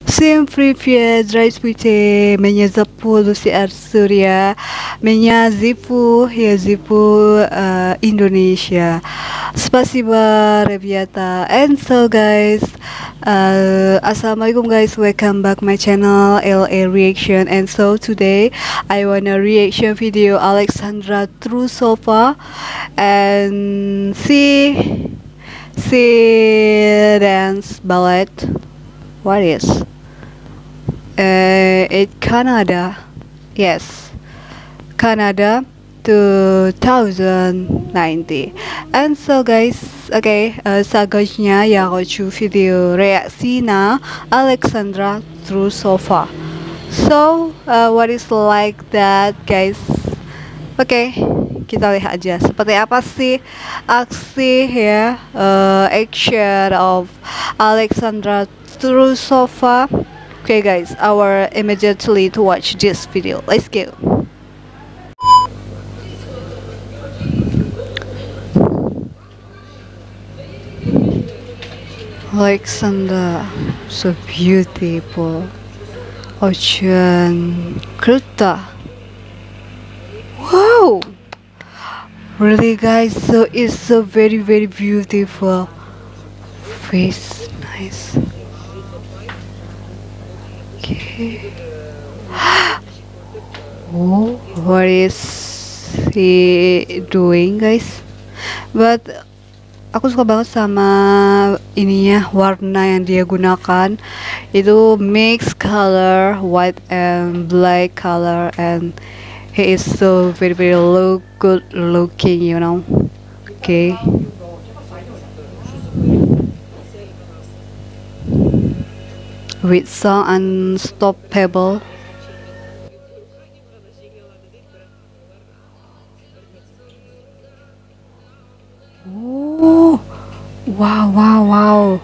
Всем привет! Здравствуйте! Меня зовут Lucy Arsuria. Меня зовут Indonesia. Spasiba, ребята. And so guys, Assalamualaikum guys. Welcome back my channel LA Reaction. And so today I want a reaction video Alexandra Trusova and see dance ballet. What is? It Canada, yes, Canada 2090. And so guys, okay, selanjutnya ya aku video reaksi na Alexandra Trusova. So what is like that guys? Oke, kita lihat aja seperti apa sih aksi ya, action of Alexandra Trusova. Okay guys, our immediately to watch this video. Let's go. Alexandra, so beautiful. Ocean Kruta. Wow, really guys, so it's so very beautiful. Face nice. Okay. Oh, what is he doing guys? But aku suka banget sama ininya, warna yang dia gunakan itu mix color white and black color, and he is so very good looking, you know. Okay. With song Unstoppable. Oh, wow.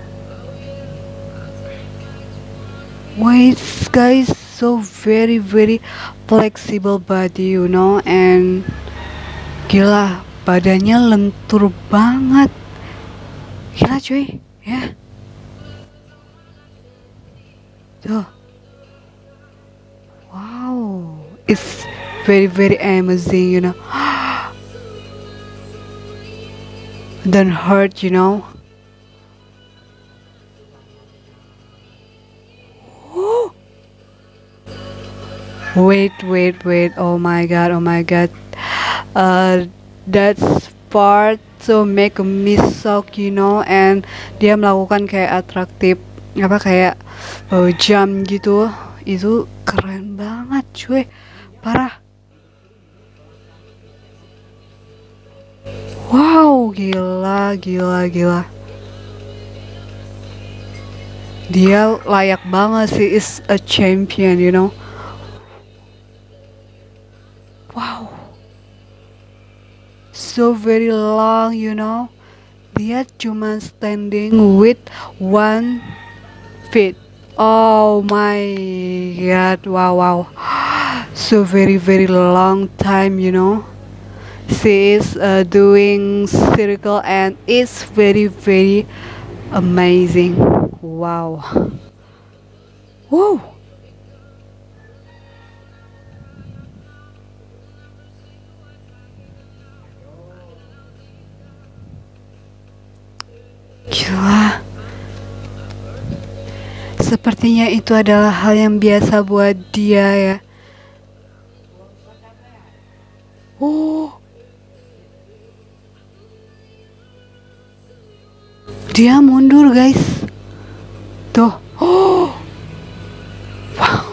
Wait guys, so very flexible body, you know, and gila, badannya lentur banget. Gila cuy, ya. Tuh. Wow, it's very amazing, you know. Don't hurt, you know. Wait. Oh my god. That's part so make me shock, you know. And dia melakukan kayak atraktif, apa kayak jam gitu. Itu keren banget cuy, parah. Wow, gila. Dia layak banget sih, is a champion, you know. Wow, so very long, you know. Dia cuma standing with one feet. Oh my god, wow. So very long time, you know. She is doing circle and it's very amazing. Wow. Woo. Gila. Sepertinya itu adalah hal yang biasa buat dia ya. Oh. Dia mundur guys. Tuh. Oh. Wow.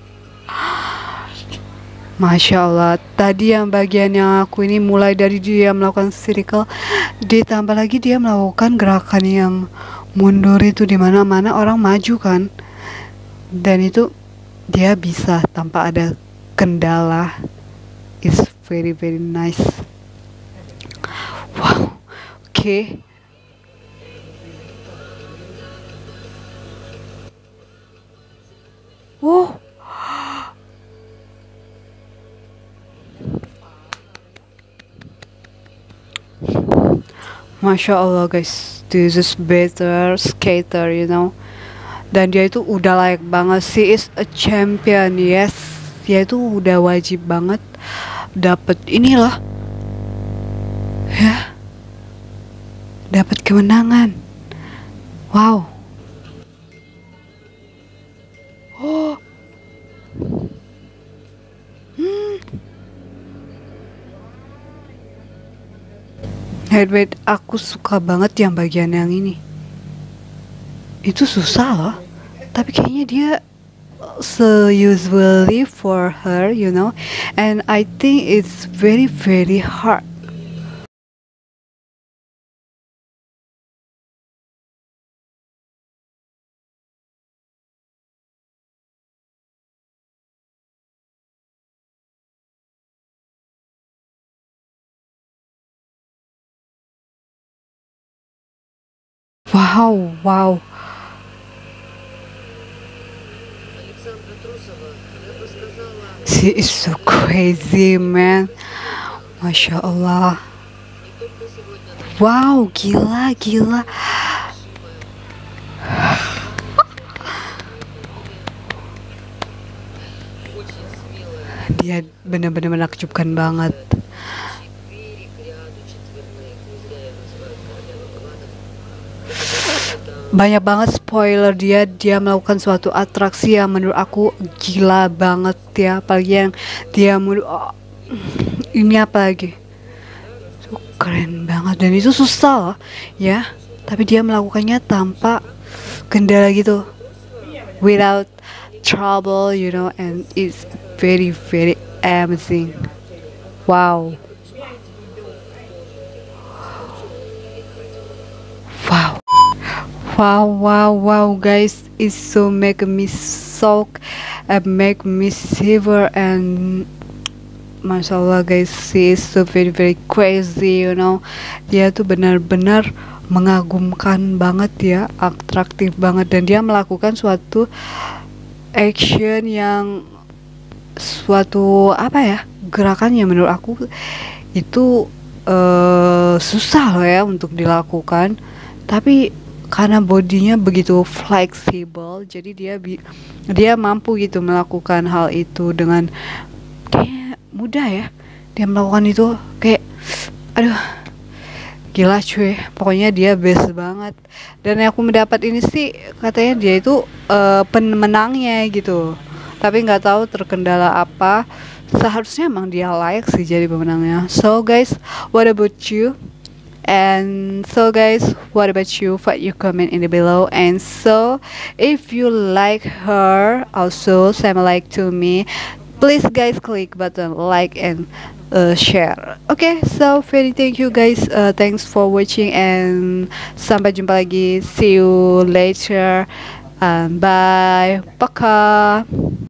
Masya Allah. Tadi yang bagian yang aku ini mulai dari dia melakukan circle, ditambah lagi dia melakukan gerakan yang mundur itu, di mana-mana orang maju kan. Dan itu dia bisa tanpa ada kendala. It's very nice. Wow. Okay. Oh, Masya Allah guys, this is better skater, you know. dan dia itu udah layak banget. She is a champion, yes. Dia itu udah wajib banget dapet inilah ya, dapat kemenangan. Wow. Oh. Wait, aku suka banget yang bagian yang ini. Itu susah loh, tapi kayaknya dia so usually for her, you know, and I think it's very very hard. Wow, wow. She is so crazy, man. Masya Allah. Wow, gila, gila. Dia benar-benar menakjubkan banget. Banyak banget spoiler dia melakukan suatu atraksi yang menurut aku gila banget ya, apalagi yang dia ini apa lagi itu keren banget, dan itu susah loh ya, tapi dia melakukannya tanpa kendala gitu, without trouble, you know, and it's very very amazing. Wow. Wow. Wow, guys, it's so make me shock and make me shiver, and Masya Allah guys, she is so very very crazy, you know. Dia tuh benar-benar mengagumkan banget ya, atraktif banget, dan dia melakukan suatu action yang suatu apa ya, gerakan yang menurut aku itu susah loh ya untuk dilakukan, tapi karena bodinya begitu fleksibel, jadi dia mampu gitu melakukan hal itu dengan kayak mudah ya. Dia melakukan itu kayak aduh gila cuy, pokoknya dia best banget. Dan yang aku mendapat ini sih katanya dia itu pemenangnya gitu, tapi nggak tahu terkendala apa. Seharusnya emang dia layak sih jadi pemenangnya. So guys, what about you? And so guys, what about you? Put your comment in the below. And so if you like her, also same like to me, please guys click button like and share. Okay, so very thank you guys, thanks for watching, and sampai jumpa lagi, see you later, and bye, paka.